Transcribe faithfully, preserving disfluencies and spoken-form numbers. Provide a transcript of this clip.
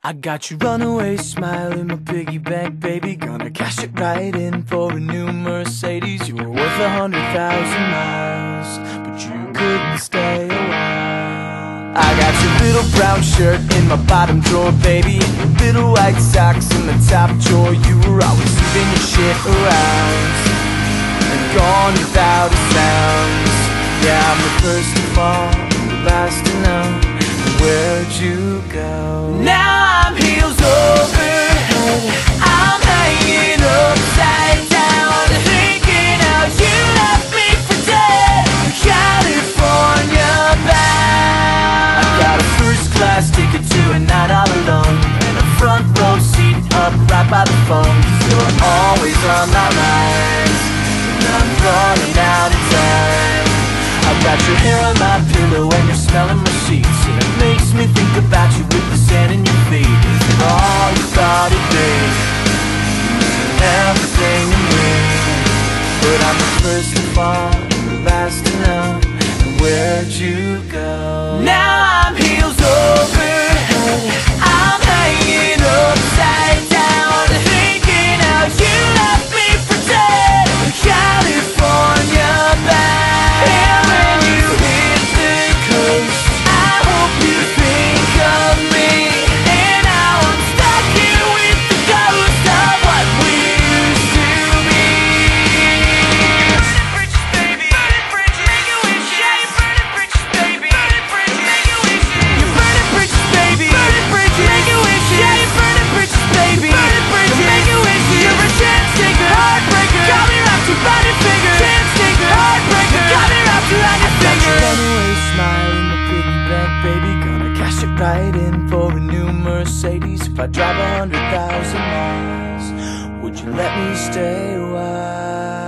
I got your runaway smile in my piggy bank, baby. Gonna cash it right in for a new Mercedes. You were worth a hundred thousand miles, but you couldn't stay a while. I got your little brown shirt in my bottom drawer, baby, and your little white socks in the top drawer. You were always leaving your shit around and gone without a sound. Yeah, I'm the first to fall, the last to know. Where'd you go? Now I'm heels over head, I'm hanging upside down, thinking how you left me for dead, California bound. I got a first class ticket to a night all alone, and a front row seat up right by the phone. Cause you're always on my mind, and I'm running out of time. I've got your hair on my pillow and you're smelling my sheets, and it makes me think about you with the sand in your feet. Is it all you thought it'd be? Everything in me. But I'm the first to fall, the last to know. And where'd you go? Now I'm heels over head, I'm hanging upside down, thinking how you left me for dead, California bound. Right in for a new Mercedes. If I drive a hundred thousand miles, would you let me stay a while?